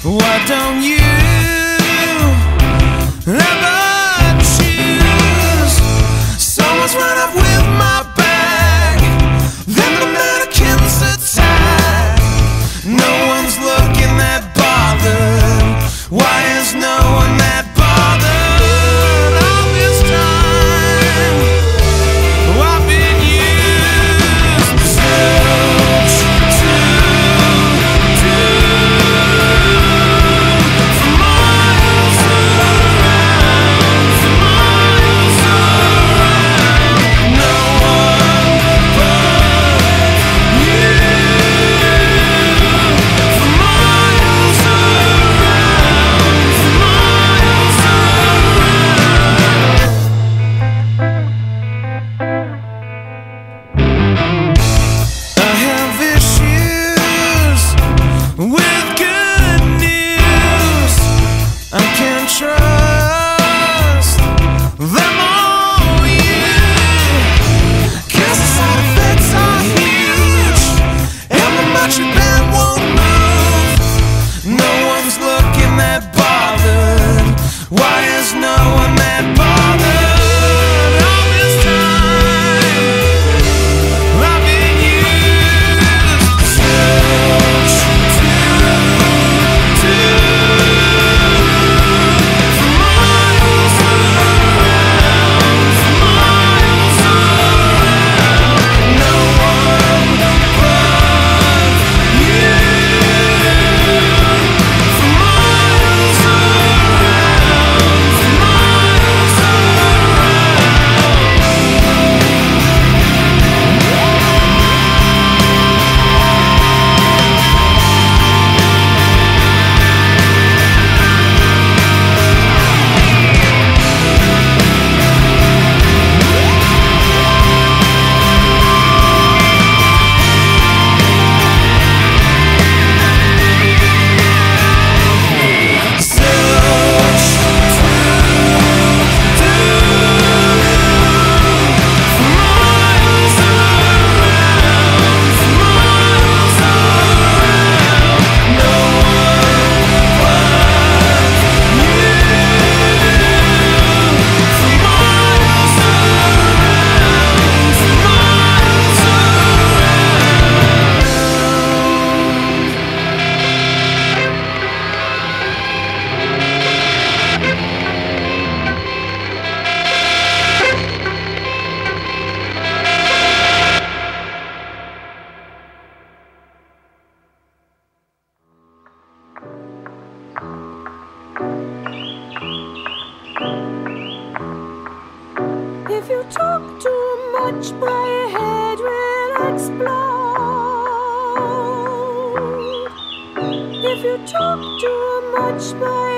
Why don't you ever choose someone's run up with my bag, then the mannequins attack? No one's looking that bothered. Why is no one that bothered all this time? I've been used to for miles around, for miles around. No one but you. For miles around, for miles around. I have issues with good news. I can't trust them all, you. 'Cause the side effects are huge, and the marching band won't move. No one's looking that bothered. Why is no one that bothered all this time? I've been used to for miles around, for miles around. No one but you. For miles around, for miles If you talk too much, my head will explode. If you talk too much, my